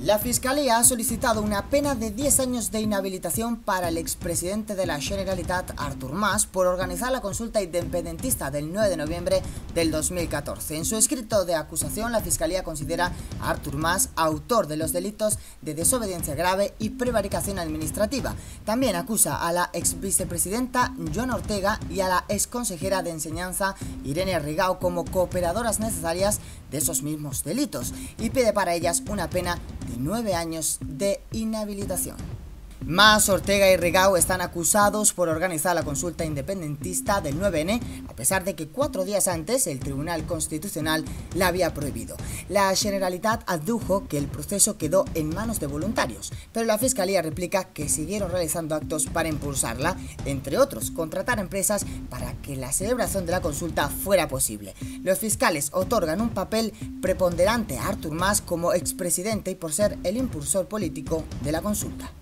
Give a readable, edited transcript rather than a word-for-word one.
La Fiscalía ha solicitado una pena de 10 años de inhabilitación para el expresidente de la Generalitat, Artur Mas, por organizar la consulta independentista del 9 de noviembre del 2014. En su escrito de acusación, la Fiscalía considera a Artur Mas autor de los delitos de desobediencia grave y prevaricación administrativa. También acusa a la exvicepresidenta Joana Ortega y a la exconsejera de Enseñanza Irene Rigau como cooperadoras necesarias de esos mismos delitos y pide para ellas una pena de 9 años de inhabilitación. Mas, Ortega y Rigau están acusados por organizar la consulta independentista del 9N, a pesar de que 4 días antes el Tribunal Constitucional la había prohibido. La Generalitat adujo que el proceso quedó en manos de voluntarios, pero la Fiscalía replica que siguieron realizando actos para impulsarla, entre otros, contratar empresas para que la celebración de la consulta fuera posible. Los fiscales otorgan un papel preponderante a Artur Mas como expresidente y por ser el impulsor político de la consulta.